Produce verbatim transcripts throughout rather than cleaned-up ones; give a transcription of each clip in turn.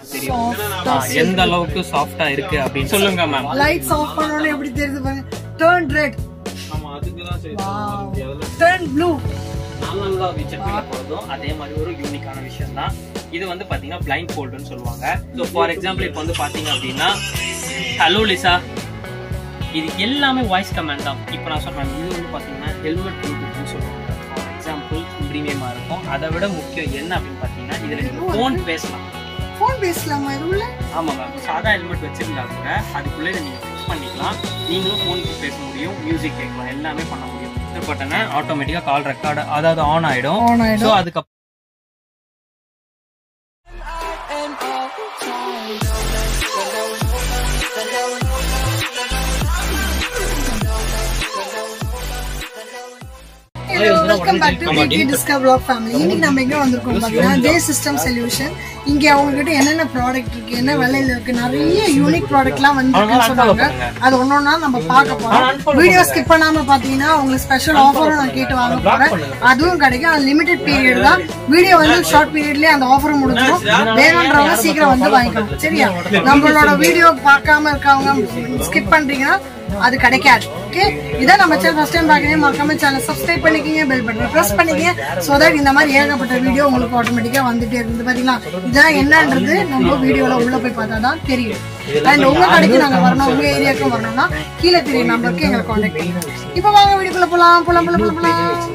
தெரியும் எந்த அளவுக்கு சாஃப்ட்டா இருக்கு அப்படின்னு சொல்லுங்க மேம். லைட்ஸ் ஆஃப் பண்ணோனே எப்படி தெரியுது பாருங்க. Turn red. ஆமா அதுக்கு தான் சரி. Turn blue. நல்லா விச்சட்ல போறதும் அதே மாதிரி ஒரு யூனிக்கான விஷயம் தான். இது வந்து பாத்தீங்கன்னா பிளைண்ட் ஃபோல்ட்னு சொல்லுவாங்க. சோ ஃபார் எக்ஸாம்பிள் இப்போ வந்து பாத்தீங்க அப்படின்னா ஹலோ லிசா, இது எல்லாமே வாய்ஸ் கமாண்ட் தான். இப்போ நான் சொல்றேன், இது வந்து பாத்தீங்கன்னா ஹெல்மெட் ப்ளூடூத்னு சொல்லுவாங்க. ஃபார் எக்ஸாம்பிள் பிரீமியமா இருக்கும். அதை விட முக்கியம் என்ன அப்படின்னு பாத்தீங்கன்னா இதுல நீங்க போன் பேசலாம். போன் பேசலாமா இதுல? ஆமா மேம், சாதா ஹெல்மெட் வச்சிருந்தா கூட அதுக்குள்ள இதை நீங்க ஃபிக்ஸ் பண்ணிக்கலாம். நீங்களும் போனுக்கு பேச முடியும், மியூசிக் கேட்கலாம், எல்லாமே பண்ண முடியும். பட்டனா ஆட்டோமேட்டிக்கா கால் ரெக்கார்டு அதாவது ஆன் ஆயிடும். சோ அதுக்கு Hello, welcome back to B T S DISCOVER vlog family. இன்னைக்கு நம்ம எங்க வந்திருக்கோம் பாத்தீங்கன்னா DEVA SYSTEM SOLUTION. இங்க அவங்க கிட்ட என்னென்ன ப்ராடக்ட் இருக்கு, என்ன விலையில இருக்கு, நிறைய யூனிக் ப்ராடக்ட்லாம் வந்திருக்குன்னு சொல்றாங்க. அது ஒன்னொன்னா நம்ம பார்க்க போறோம். வீடியோ ஸ்கிப் பண்ணாம பாத்தீங்கன்னா உங்களுக்கு ஸ்பெஷல் ஆஃபரும் நான் கேட்டு வாங்க போறேன். அதுவும் கிடைக்கும். அது லிமிடெட் பீரியட் தான். வீடியோ வந்து ஷார்ட் பீரியட்லயே அந்த ஆஃபர் முடிஞ்சிடும். வேணும்ன்றவங்க சீக்கிரம் வந்து வாங்கிக்கணும். சரியா? நம்மளோட வீடியோ பார்க்காம இருக்கவங்க ஸ்கிப் பண்றீங்கன்னா அது கிடைக்காது. ஓகே, இதான் நம்ம சேனல் ஃபர்ஸ்ட் டைம் பாக்குறீங்க, மறக்காம சேனல் சப்ஸ்கிரைப் பண்ணிக்கங்க, பெல் பட்டனை பிரஸ் பண்ணிக்கங்க. சோ தட் இந்த மாதிரி ஏகப்பட்ட வீடியோ உங்களுக்கு ஆட்டோமேட்டிக்கா வந்துட்டே இருக்குது. பாத்தீங்களா, இதான் என்னன்றது நம்ம வீடியோல உள்ள போய் பார்த்தா தான் தெரியும். அண்ட் உங்க கடைக்கு நாங்க வரணும், உங்க ஏரியாவுக்கு வரணும்னா கீழே தெரிய நம்பருக்கு எங்களை கான்டாக்ட் பண்ணுங்க. இப்போ வாங்க வீடியோக்குள்ள போலாம் போலாம் போலாம் போலாம்.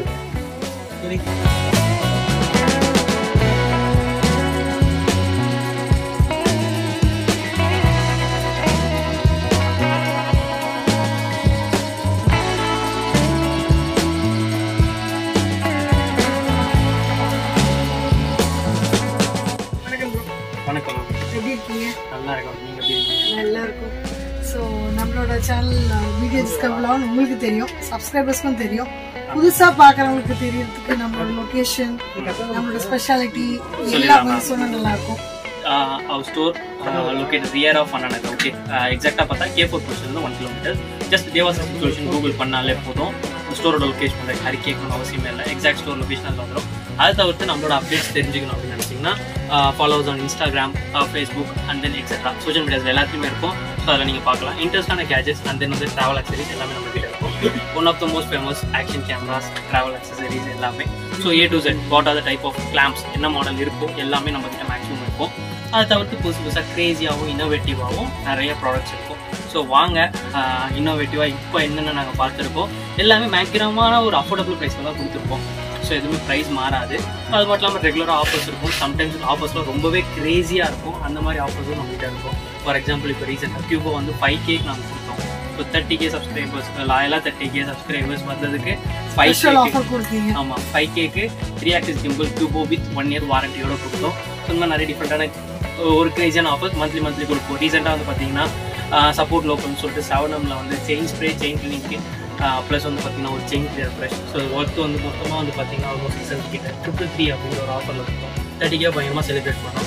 வணக்கம். எப்படி இருக்கீங்க? நல்லா இருக்கும். நீங்க எப்படி இருக்கீங்க? நல்லா இருக்கும். ஸோ நம்மளோட channel B T S DISCOVER உங்களுக்கு தெரியும், சப்ஸ்கிரைபர்ஸ்க்கும் தெரியும். புதுசா பாக்குறவங்களுக்கு தெரியறதுக்கு நம்மளோட லொகேஷன், நம்மளோட ஸ்பெஷாலிட்டி எல்லாம் வந்து சொன்னா நல்லா இருக்கும். Our store uh, located rear of Ananaga. Okay, uh, exact பார்த்தா K four position one kilometer. Just DEVA SYSTEM SOLUTION Google பண்ணாலே போதும். ஸ்டோரோட லொகேஷன் வந்து ஹரி கேட்கணும் அவசியம் இல்லை. எக்ஸாக்ட் ஸ்டோர் லொகேஷன் வந்துடும். அதை தவிர்த்து நம்மளோட அப்டேட்ஸ் தெரிஞ்சுக்கணும் அப்படின்னு நினைச்சிங்கன்னா followers on Instagram, Facebook and then etcetera social medias எல்லாத்தையுமே இருக்கும். ஸோ அதில் நீங்கள் பார்க்கலாம். இன்ட்ரெஸ்டான கேஜெட்ஸ் அண்ட் தென் வந்து ட்ராவல் அக்சசரிஸ் எல்லாமே நம்ம கிட்ட இருக்கும். One of the most famous action cameras, travel accessories எல்லாமே. So A to Z what are the type of clamps என்ன மாடல் இருக்கும் எல்லாமே நம்ம கிட்ட மேக்ஸிமம் இருக்கும். அதை தவிர்த்து புதுசு புதுசாக க்ரேஸியாகவும் இன்னோவேட்டிவாகவும் நிறைய ப்ராடக்ட்ஸ் இருக்கும். ஸோ வாங்க, இன்னோவேட்டிவாக இப்போ என்னென்ன நாங்கள் பார்த்துருக்கோம் எல்லாமே மேக்ஸிமமான ஒரு அஃபோர்டபுள் ப்ரைஸில் தான் கொடுத்துருப்போம். ஸோ எதுவுமே ப்ரைஸ் மாறாது. அது மட்டும் இல்லாமல் ரெகுலராக ஆஃபர்ஸ் இருக்கும். சம்டைம்ஸ் ஆஃபர்ஸ்லாம் ரொம்பவே க்ரேஸியாக இருக்கும். அந்த மாதிரி ஆஃபர்ஸும் நம்மகிட்ட இருக்கும். ஃபார் எக்ஸாம்பிள் இப்போ ரீசெண்டாக கியூபோ வந்து ஃபைவ் கேக்கு நாங்கள் கொடுத்தோம். இப்போ தேர்ட்டி கே சப்ஸ்கிரைபர்ஸ் லாயலாக தேர்ட்டி கே சப்ஸ்கிரைபர்ஸ் வந்ததுக்கு ஃபைவ் ஆஃபர் கொடுத்தீங்க. ஆமாம், ஃபைவ் கேக்கு த்ரீ ஆக்சிஸ் கிம்பிள் கியூபோ வித் ஒன் இயர் வாரண்டியோட கொடுத்தோம். ஸோ இந்த மாதிரி நிறைய டிஃப்ரெண்டான ஒரு கிரேஸியான ஆஃபர்ஸ் மந்த்லி மந்த்லி கொடுப்போம். ரீசெண்டாக வந்து பார்த்தீங்கன்னா சப்போர்ட் லோக்கல்னு சொல்லிட்டு செவனமில் வந்து செயின் ஸ்ப்ரே, செயின் கிளினிக்கு ப்ளஸ் வந்து பார்த்தீங்கன்னா ஒரு chain clear brush. So worth வந்து மொத்தமாக வந்து பார்த்தீங்கன்னா ஒரு சிக்ஸ் ஹண்ட்ரட் கிட்ட ட்ரிபிள் த்ரீ அப்படிங்கிற ஒரு ஆஃபரில் இருக்கும். தேர்ட்டி கே பயங்கரமாக செலிப்ரேட் பண்ணோம்.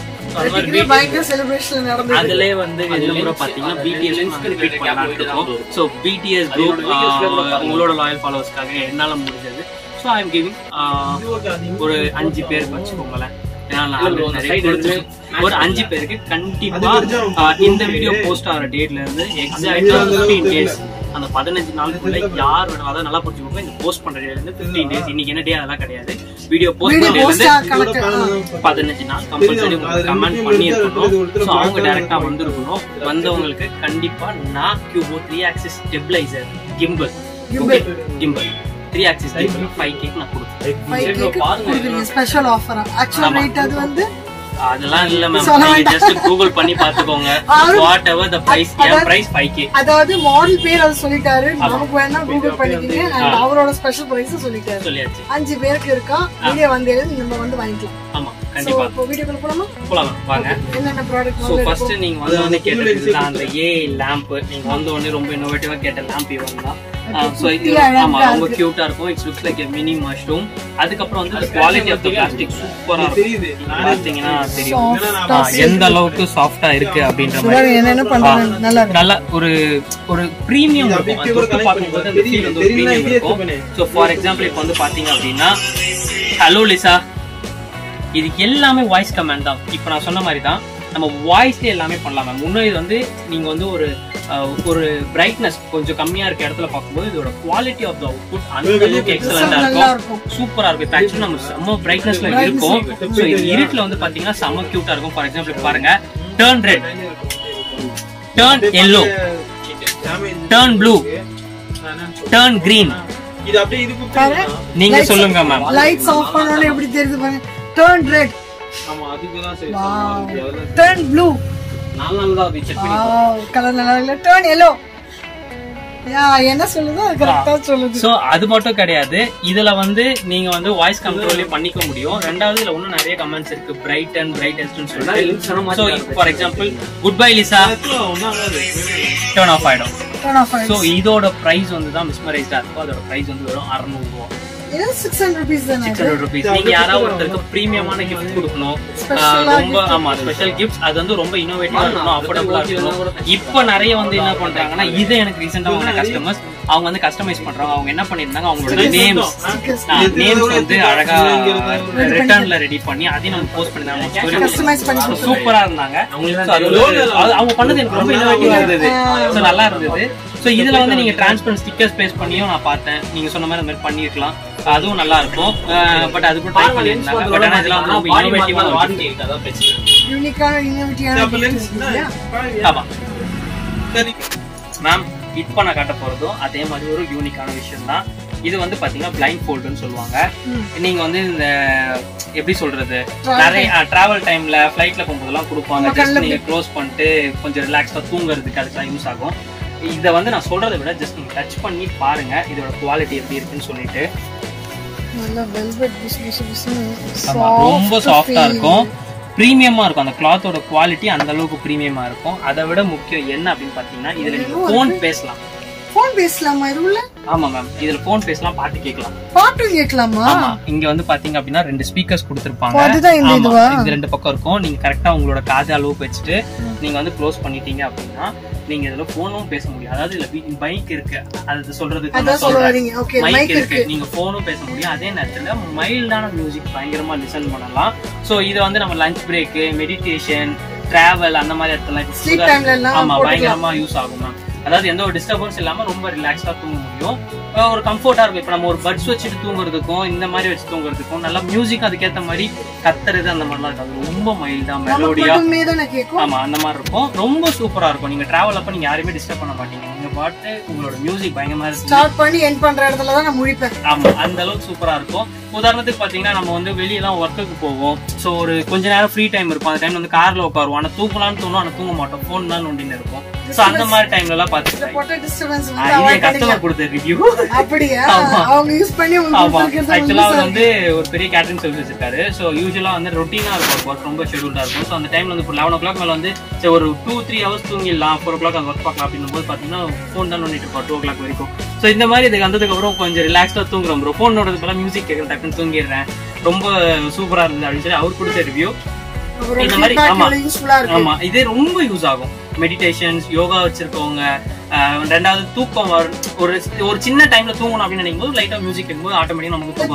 அதுலேயே வந்து இந்த முறை பார்த்தீங்கன்னா பிடிஎஸ் ரிப்பீட் பண்ணலான்னு இருக்கோம். ஸோ பிடிஎஸ் குரூப் உங்களோட லாயல் ஃபாலோவர்ஸ்க்காக என்னால் முடிஞ்சது. ஸோ ஐ எம் கிவிங் ஒரு அஞ்சு பேருக்கு வச்சுக்கோங்களேன். ஒரு அஞ்சு பேருக்கு கண்டிப்பா இந்த வீடியோ போஸ்ட் ஆகிற டேட்ல இருந்து எக்ஸாக்டா ஃபிஃப்டீன் டேஸ் அந்த பதினஞ்சு நாளுக்குள்ள யார் வேணும் அதை நல்லா புரிஞ்சுக்கோங்க. இந்த போஸ்ட் பண்ற டேட்ல இருந்து ஃபிஃப்டீன் டேஸ், இன்னைக்கு என்ன டே அதெல்லாம் கிடையாது. வீடியோ போஸ்ட் பண்ற டேட்ல இருந்து பதினஞ்சு நாள் கம்பல்சரி கமெண்ட் பண்ணி இருக்கணும். ஸோ அவங்க டைரக்டா வந்திருக்கணும். வந்தவங்களுக்கு கண்டிப்பா நான் கியூபோ three axis stabiliser gimbal gimbal three axis five K நான் கொடுப்பேன். ஸ்பெஷல் ஆஃபரா? ஆக்சுவல் ரேட் அது வந்து அதெல்லாம் இல்ல மேம், நீங்க ஜஸ்ட் கூகுள் பண்ணி பாத்துக்கோங்க. வாட் எவர் தி பிரைஸ், என் பிரைஸ் ஃபைவ் கே. அதாவது மாடல் பேர் அது சொல்லிட்டாரு. நமக்கு வேணா கூகுள் பண்ணிக்கங்க. and அவரோட ஸ்பெஷல் பிரைஸ் சொல்லிட்டாரு. சொல்லியாச்சு. அஞ்சு பேருக்கு இருக்கா. வீடியோ வந்து நம்ம வந்து வாங்கிக்கலாம். ஆமா, கண்டிப்பா. சோ வீடியோக்குள்ள போலாமா? போலாம் வாங்க. என்னென்ன ப்ராடக்ட் சோ ஃபர்ஸ்ட் நீங்க வந்து வந்து கேட்டது அந்த ஏ லாம்ப். நீங்க வந்து ஒண்ணே ரொம்ப இன்னோவேட்டிவா கேட்ட லாம்ப் இவங்க தான். சோ இது ஆமா ரொம்ப கியூட்டா இருக்கும். It's looks like a mini mushroom. அதுக்கு அப்புறம் வந்து குவாலிட்டி ஆஃப் தி பிளாஸ்டிக் சூப்பரா இருக்கு. பாத்தீங்கன்னா தெரியும் எந்த அளவுக்கு சாஃப்ட்டா இருக்கு அப்படின்ற மாதிரி. என்னென்ன பண்றாங்க நல்லா இருக்கு. நல்ல ஒரு ஒரு பிரீமியம் இருக்கும். அது தொட்டு பாக்கும்போது அந்த ஃபீல் வந்து ஒரு பிரீமியம் இருக்கும். சோ ஃபார் எக்ஸாம்பிள் இப்போ வந்து பாத்தீங்க அப்படின்னா ஹலோ லிசா, இது எல்லாமே வாய்ஸ் கமாண்ட் தான். இப்போ நான் சொன்ன மாதிரி தான் நம்ம வாய்ஸ்லேயே எல்லாமே பண்ணலாம் மேம். இன்னும் இது வந்து நீங்கள் வந்து ஒரு ஒரு பிரைட்னஸ் கொஞ்சம் கம்மியாக இருக்க இடத்துல பார்க்கும்போது இதோட குவாலிட்டி ஆஃப் த அவுட்புட் அந்த அளவுக்கு எக்ஸலண்டாக இருக்கும், சூப்பராக இருக்கும். ஆக்சுவலி நம்ம செம்ம பிரைட்னஸ்ல இருக்கும். ஸோ இது இருட்டில் வந்து பார்த்தீங்கன்னா செம்ம க்யூட்டாக இருக்கும். ஃபார் எக்ஸாம்பிள் பாருங்க, turn red, turn yellow, turn blue, turn green. இது அப்படியே இது குடுங்க. நீங்க சொல்லுங்க மேம். லைட்ஸ் ஆஃப் பண்ணனும் எப்படி தெரியுது பாருங்க. Turn red. ஆமா அதுக்கு தான் சரி சொல்லுங்க. Turn blue. நாலு நாள் தான் அது செக் பண்ணி. வாவ் கலர் நல்லா இல்ல. Turn yellow. யா என்ன சொல்லுதோ அது கரெக்ட்டா சொல்லுது. சோ அது மட்டும் கிடையாது, இதுல வந்து நீங்க வந்து வாய்ஸ் கண்ட்ரோலே பண்ணிக்க முடியும். ரெண்டாவது இதுல இன்னும் நிறைய கமெண்ட்ஸ் இருக்கு, பிரைட் அண்ட் பிரைட்டஸ்ட்னு சொல்லிட்டு. So for example good bye Lisa turn off ஆயிடும். டர்ன் ஆஃப் ஆயிடும். சோ இதோட பிரைஸ் வந்து தான் மிஸ்மரைஸ்டா இருக்கும். அதோட பிரைஸ் வந்து வெறும் அறுநூறு ரூபாய். இது six hundred rupees தான. six hundred rupees. நீங்க யாராவது ஒருத்தருக்கு பிரீமியமான கிஃப்ட் கொடுக்கணும், ரொம்ப ஆமா ஸ்பெஷல் கிஃப்ட்ஸ், அது வந்து ரொம்ப இன்னோவேட்டிவா இருக்கணும், அஃபோர்டபிளா இருக்கணும். இப்போ நிறைய வந்து என்ன பண்றாங்கன்னா, இது எனக்கு ரீசெண்டா வாங்கின கஸ்டமர்ஸ் அவங்க வந்து கஸ்டமைஸ் பண்றாங்க. அவங்க என்ன பண்ணிருந்தாங்க, அவங்களோட நேம்ஸ் நேம்ஸ் வந்து அழகா ரிட்டர்ன்ல ரெடி பண்ணி அதையும் நம்ம போஸ்ட் பண்ணிருந்தாங்க. கஸ்டமைஸ் பண்ணி சூப்பரா இருந்தாங்க. அவங்க பண்ணது எனக்கு ரொம்ப இன்னோவேட்டிவா இருந்தது. சோ நல்லா இருந்தது. சோ இதுல வந்து நீங்க டிரான்ஸ்பரன்ட் ஸ்டிக்கர்ஸ் பேஸ்ட் பண்ணியும் நான் பார்த்தேன். நீங்க சொன்ன மாதிரி அந்த மாதிரி பண்ணிருக்கலாம், அதுவும் நல்லா இருக்கும். பட் அது கூட ட்ரை பண்ணிருந்தாங்க. பட் ஆனா இதெல்லாம் ரொம்ப இன்னோவேட்டிவா வாங்கி அதான் பிரச்சனை. யூனிக்கா இன்னோவேட்டிவா. ஆமா சரி மேம், இப்போ நான் காட்ட போறதும் அதே மாதிரி ஒரு யூனிக்கான விஷயம் தான். இது வந்து பாத்தீங்கன்னா பிளைண்ட் ஃபோல்டுன்னு சொல்லுவாங்க. நீங்க வந்து இந்த எப்படி சொல்றது, நிறைய டிராவல் டைம்ல ஃபிளைட்ல போகும்போதெல்லாம் கொடுப்பாங்க. ஜஸ்ட் நீங்க க்ளோஸ் பண்ணிட்டு கொஞ்சம் ரிலாக்ஸா தூங்குறதுக்கு அதுக்கு யூஸ் ஆகும். இதை வந்து நான் சொல்றதை விட ஜஸ்ட் நீங்க டச் பண்ணி பாருங்க இதோட குவாலிட்டி எப்படி இருக்குன்னு சொல்லிட்டு. ரொம்ப சாஃப்டா இருக்கும், பிரீமியமா இருக்கும். அந்த கிளாத்தோட குவாலிட்டி அந்த அளவுக்கு பிரீமியமா இருக்கும். அதை விட முக்கியம் என்ன அப்படின்னு பாத்தீங்கன்னா, இதுல நீங்க போன் பேசலாம். போன் பேசலாமா இதுல? ஆமா மேம், இதுல போன் பேசலாம், பாட்டு கேட்கலாம். பாட்டு கேட்கலாமா? ஆமா, இங்க வந்து பாத்தீங்க அப்படின்னா ரெண்டு ஸ்பீக்கர்ஸ் கொடுத்திருப்பாங்க. அதுதான் இந்த இதுவா? இது ரெண்டு பக்கம் இருக்கும். நீங்க கரெக்டா உங்களோட காது அளவுக்கு வச்சுட்டு நீங்க வந்து க்ளோஸ் பண்ணிட்டீங்க அப்படின்னா நீங்க இதுல போனும் பேச முடியும். அதாவது இதுல மைக் இருக்கு, அது சொல்றதுக்கு மைக் இருக்கு, நீங்க போனும் பேச முடியும். அதே நேரத்துல மைல்டான மியூசிக் பயங்கரமா லிசன் பண்ணலாம். சோ இது வந்து நம்ம லஞ்ச் பிரேக், மெடிடேஷன், டிராவல் அந்த மாதிரி இடத்துல ஆமா பயங்கரமா யூஸ் ஆகும் மேம். அதாவது எந்த ஒரு டிஸ்டர்பன்ஸ் இல்லாம ரொம்ப ரிலாக்ஸா தூங்க முடியும், ஒரு கம்ஃபர்ட்டா இருக்கும். இப்ப நம்ம ஒரு பட்ஸ் வச்சுட்டு தூங்குறதுக்கும் இந்த மாதிரி வச்சு தூங்குறதுக்கும் நல்லா மியூசிக் அதுக்கேற்ற மாதிரி கத்துறது அந்த மாதிரிலாம் இருக்காது. ரொம்ப மைல்டா மெலோடியா ஆமா அந்த மாதிரி இருக்கும். ரொம்ப சூப்பரா இருக்கும். நீங்க டிராவல் அப்ப நீங்க யாரையுமே டிஸ்டர்ப் பண்ண மாட்டீங்க. நீங்க பாட்டு உங்களோட மியூசிக் பயங்கரமா ஸ்டார்ட் பண்ணி எண்ட் பண்ற இடத்துல தான் நான் முழிப்பேன். ஆமா அந்த அளவுக்கு சூப்பரா இருக்கும். உதாரணத்துக்கு பாத்தீங்கன்னா நம்ம வந்து வெளியெல்லாம் ஒர்க்குக்கு போவோம். ஸோ ஒரு கொஞ்ச நேரம் ஃப்ரீ டைம் இருக்கும். அந்த டைம் வந்து கார்ல உட்காருவோம். ஆனா தூங்கலாம்னு தோணும், ஆனா தூங்க மாட்டோம், போன் தான் நோண்டின்னு இருக்கும். ஸோ அந்த மாதிரி டைம்ல எல்லாம் பாத்துக்கலாம். கஸ்டமர் கொடுத்த ரிவ்யூ அப்படியே அவங்க யூஸ் பண்ணி ஆக்சுவலா அவர் வந்து ஒரு பெரிய கேட்டரிங் சர்வீஸ் வச்சிருக்காரு. ஸோ யூஸ்வலா வந்து ரொட்டீனா இருக்கும், ஒர்க் ரொம்ப ஷெடியூல்டா இருக்கும். ஸோ அந்த டைம்ல வந்து இப்போ லெவன் ஓ கிளாக் மேல வந்து சரி ஒரு டூ த்ரீ ஹவர்ஸ் தூங்கிடலாம், ஃபோர் ஓ கிளாக் அந்த ஒர்க் பார்க்கலாம் அப்படின்னு போது பாத்தீங்கன்னா ஃபோன் தான் நோண்டிட்டு இருப்போம் டூ ஓ கிளாக் வரைக்கும். ஸோ இந்த மாதிரி இதுக்கு வந்ததுக்கு அப்புறம் கொஞ்சம் ரிலாக்ஸ்டா தூங்குறோம் ப்ரோ, ஃபோன் நோடுறது போல மியூசிக் கேட்கறேன், டக்குன்னு தூங்கிடுறேன், ரொம்ப சூப்பரா இருந்தது அப்படின்னு சொல்லி அவர் கொடுத்த ரிவ்யூ. இந்த மாதிரி ஆமா ஆமா இது ரொம்ப யூஸ் ஆகும். மெடிடேஷன்ஸ், யோகா வச்சிருக்கவங்க, ரெண்டாவது தூக்கம் ஒரு ஒரு சின்ன டைம்ல தூங்கணும் அப்படின்னு நினைக்கும் போது லைட்டா மியூசிக் கேட்கும்போது ஆட்டோமேட்டிக்கா நமக்கு தூக்கம்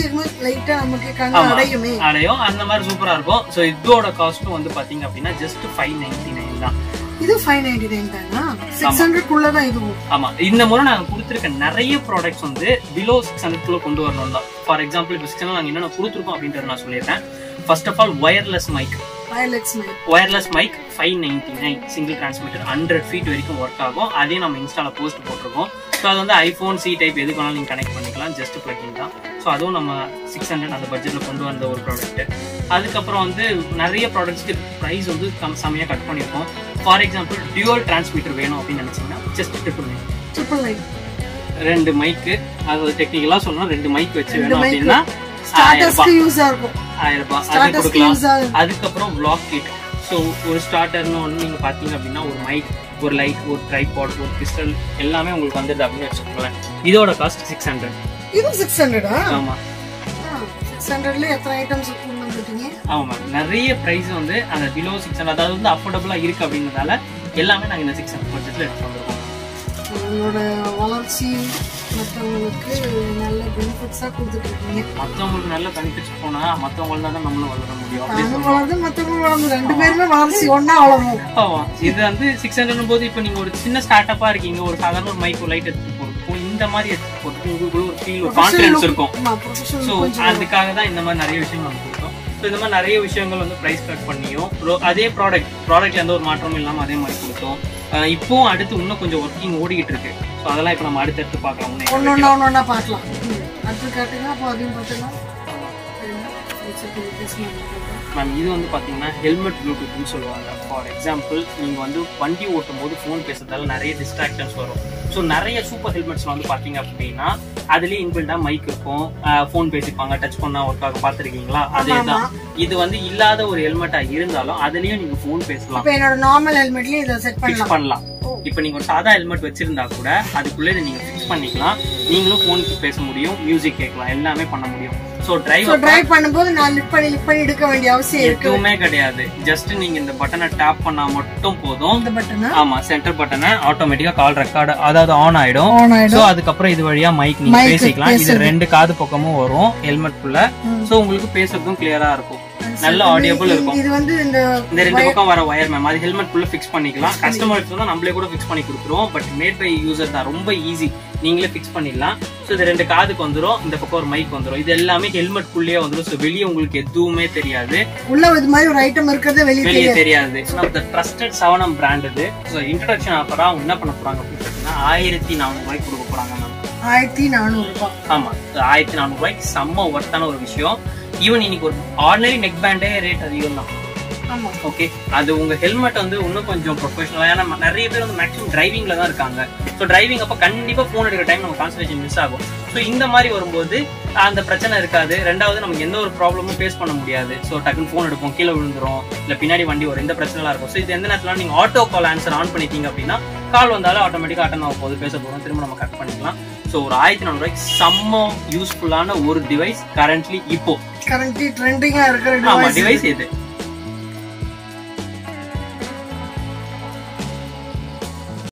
வந்துடும், அடையும். அந்த மாதிரி சூப்பரா இருக்கும். ஸோ இதோட காஸ்ட்டும் வந்து பாத்தீங்க அப்படின்னா ஜஸ்ட் ஃபைவ் நைன்டி நைன் தான். இது five ninety-nine தானா? six hundred குள்ள தான் இதுவும். ஆமா இந்த முறை நாங்க கொடுத்திருக்க நிறைய ப்ராடக்ட்ஸ் வந்து பிலோ six hundred குள்ள கொண்டு வரணும் தான். ஃபார் எக்ஸாம்பிள் இப்போ six hundred நாங்க என்னென்ன கொடுத்துருக்கோம் அப்படின்றத நான் சொல்லிடுறேன். First of all wireless mic. Wireless mic wireless mic five ninety-nine single transmitter hundred feet வரைக்கும் ஒர்க் ஆகும். அதையும் நம்ம இன்ஸ்டால போஸ்ட் போட்டிருக்கோம். ஸோ அது வந்து ஐஃபோன் சி டைப் எதுக்கு வேணாலும் நீங்கள் கனெக்ட் பண்ணிக்கலாம், ஜஸ்ட் பிளக்கிங் தான். ஸோ அதுவும் நம்ம சிக்ஸ் ஹண்ட்ரட் அந்த பட்ஜெட்டில் கொண்டு வந்த ஒரு ப்ராடக்ட். அதுக்கப்புறம் வந்து நிறைய ப்ராடக்ட்ஸ்க்கு ப்ரைஸ் வந்து கம் செம்மையாக கட் பண்ணியிருக்கோம். ஃபார் எக்ஸாம்பிள் டியூவல் டிரான்ஸ்மிட்டர் வேணும் அப்படின்னு நினச்சிங்கன்னா just triple nine triple nine ரெண்டு மைக்கு, அது டெக்னிக்கலாக சொல்லணும், ரெண்டு மைக் வச்சு வேணும் அப்படின்னா ஆயிரம் ரூபாய் அது கொடுக்கலாம். அதுக்கப்புறம் பிளாக் கிட். ஸோ ஒரு ஸ்டார்டர்னு ஒன்று நீங்கள் பார்த்தீங்க அப்படின்னா ஒரு மைக், ஒரு லைட், ஒரு ட்ரைபாட், ஒரு கிறிஸ்டல் எல்லாமே உங்களுக்கு வந்துடுது அப்படின்னு வச்சுக்கோங்களேன். இதோட காஸ்ட் சிக்ஸ் ஹண்ட்ரட். இது சிக்ஸ் ஹண்ட்ரடா? ஆமா சிக்ஸ் ஹண்ட்ரட்ல எத்தனை ஐட்டம்ஸ் இருக்குன்னு. ஆமா மேம், நிறைய பிரைஸ் வந்து அந்த பிலோ சிக்ஸ் ஹண்ட்ரட் அதாவது வந்து அஃபோர்டபுளா இருக்கு அப்படின்றதால எல்லாமே நாங்கள் இந்த சிக்ஸ் ஹண்ட்ரட் பட்ஜெட்ல எடுத்து வந்திருக்கோம். உங்களோட வளர்ச்சி மற்றவங்களுக்கு நல்ல பெனிஃபிட்ஸா கொடுத்துட்டு இருக்கீங்க. மற்றவங்களுக்கு நல்ல பெனிஃபிட்ஸ் போனா மற்றவங்களால தான் நம்மளும் வளர முடியும். நம்ம வளர்ந்து மற்றவங்க வளர்ந்து ரெண்டு பேருமே வளர்ச்சி ஒன்னா வளரும். ஆமா, இது வந்து சிக்ஸ் ஹண்ட்ரட் போது இப்போ நீங்க ஒரு சின்ன ஸ்டார்ட் அப்பா இருக்கீங்க, ஒரு சாதாரண ஒரு மைக் லைட் எடுத்து போறதுக்கும் இந்த மாதிரி எடுத்து போறதுக்கும் உங்களுக்கு ஒரு ஃபீல், ஒரு கான்ஃபிடன்ஸ் இருக்கும். ஸோ அதுக்காக தான் இந்த மாதிரி நிறைய விஷயங்கள் நம்ம கொடுத்தோம். ஸோ இந்த மாதிரி நிறைய விஷயங்கள் வந்து ப்ரைஸ் கட் பண்ணியும் அதே ப்ராடக்ட் ப்ராடக்ட்ல எந்த ஒரு மாற்றமும் இல்லாமல் அதே மாதிரி கொடுத்தோம். இப்போ அடுத்து இன்னும் கொஞ்சம் ஒர்க்கிங் ஓடிக்கிட்டு இருக்கு. ஸோ அதெல்லாம் இப்போ நம்ம அடுத்து எடுத்து பார்க்கலாம். ஒன்னொன்னா ஒன்னொன்னா பார்க்கலாம். அடுத்து காட்டுங்க. அப்போ அதையும் பார்த்துக்கலாம். மேம் இது வந்து பார்த்தீங்கன்னா ஹெல்மெட் ப்ளூடூத்னு சொல்லுவாங்க. ஃபார் எக்ஸாம்பிள் நீங்கள் வந்து வண்டி ஓட்டும் போது ஃபோன் பேசுறதால நிறைய டிஸ்ட்ராக்ஷன்ஸ் வரும். ஸோ நிறைய சூப்பர் ஹெல்மெட்ஸ்ல வந்து பார்த்தீங்க அப்படின்னா அதுலேயே இன்பில்டா மைக் இருக்கும், ஃபோன் பேசிப்பாங்க, டச் பண்ணா ஒர்க்காக பார்த்துருக்கீங்களா? அதே தான் இது வந்து இல்லாத ஒரு ஹெல்மெட்டா இருந்தாலும் அதுலயும் நீங்க ஃபோன் பேசலாம். இப்போ என்னோட நார்மல் ஹெல்மெட்லயே இத செட் பண்ணலாம் பண்ணலாம். இப்போ நீங்க ஒரு சாதா ஹெல்மெட் வச்சிருந்தா கூட அதுக்குள்ள இத நீங்க ஃபிக்ஸ் பண்ணிக்கலாம். நீங்களும் ஃபோனுக்கு பேச முடியும், மியூசிக் கேட்கலாம், எல்லாமே பண்ண முடியும். சோ டிரைவ் டிரைவ் பண்ணும்போது நான் லிஃப்ட் பண்ணி லிஃப்ட் பண்ணி எடுக்க வேண்டிய அவசியம் இருக்கு எதுவுமே கிடையாது. ஜஸ்ட் நீங்க இந்த பட்டனை டேப் பண்ணா மட்டும் போதும். இந்த பட்டனை ஆமா சென்டர் பட்டனை ஆட்டோமேட்டிக்கா கால் ரெக்கார்ட் அதாவது ஆன் ஆயிடும். சோ அதுக்கப்புறம் இது வழியா மைக் நீங்க பேசிக்கலாம். இது ரெண்டு காது பக்கமும் வரும் ஹெல்மெட் குள்ள. சோ உங்களுக்கு பேசுறதும் கிளியரா இருக்கும், நல்ல ஆடியபிள் இருக்கும். இது வந்து இந்த இந்த ரெண்டு பக்கம் வர வயர் மேம் அது ஹெல்மெட் குள்ள ஃபிக்ஸ் பண்ணிக்கலாம். கஸ்டமருக்கு தான் நம்மளே கூட ஃபிக்ஸ் பண்ணி கொடுத்துருவோம். பட் மேட் பை யூசர் தான், ரொம்ப ஈஸி, நீங்களே ஃபிக்ஸ் பண்ணிடலாம். ஸோ இது ரெண்டு காதுக்கு வந்துடும், இந்த பக்கம் ஒரு மைக் வந்துடும். இது எல்லாமே ஹெல்மெட் குள்ளேயே வந்துடும். ஸோ வெளியே உங்களுக்கு எதுவுமே தெரியாது, உள்ள இது மாதிரி ஒரு ஐட்டம் இருக்கிறது வெளியே தெரியாது. நம்ம ட்ரஸ்டட் செவனம் பிராண்ட் இது. ஸோ இன்ட்ரடக்ஷன் ஆஃபரா அவங்க என்ன பண்ண போறாங்க அப்படின்னு பார்த்தீங்கன்னா ஆயிரத்தி நானூறு ரூபாய்க்கு கொடுக்க போறாங்க மேம். ஆயிரத்தி நானூறு ரூபாய் ஆமா, ஆயிரத்தி நானூறு ரூபாய்க்கு செம்ம ஒர்த்தான ஒரு விஷயம். ஈவன் இன்னைக்கு ஒரு ஆர்டினரி நெக் பேண்டே ரேட் அதிகம் தான். ஓகே, அது உங்க ஹெல்மெட் வந்து இன்னும் கொஞ்சம் ப்ரொஃபஷனலா, ஏன்னா நிறைய பேர் வந்து மேக்ஸிமம் டிரைவிங்ல தான் இருக்காங்க. ஸோ டிரைவிங் அப்ப கண்டிப்பா போன் எடுக்கிற டைம் நம்ம கான்சன்ட்ரேஷன் மிஸ் ஆகும். ஸோ இந்த மாதிரி வரும்போது அந்த பிரச்சனை இருக்காது. ரெண்டாவது நமக்கு எந்த ஒரு ப்ராப்ளமும் ஃபேஸ் பண்ண முடியாது. ஸோ டக்குன்னு ஃபோன் எடுப்போம், கீழே விழுந்துரும், இல்லை பின்னாடி வண்டி வரும், இந்த பிரச்சனைலாம் இருக்கும். ஸோ இது எந்த நேரத்தில் நீங்க ஆட்டோ கால் ஆன்சர் ஆன் பண்ணிட்டீங்க அப்படின்னா கால் வந்தாலும் ஆட்டோமேட்டிக்கா அட்டன் ஆகும் போது பேச போகிறோம், திரும்ப நம்ம கட் பண்ணிக்கலாம். ஸோ ஒரு ஆயிரத்தி நானூறு ரூபாய்க்கு செம்ம யூஸ்ஃபுல்லான ஒரு டிவைஸ் கரண்ட்லி இப்போ கரண்ட்லி ட்ரெண்டிங்கா இருக்கிற டிவைஸ் இது.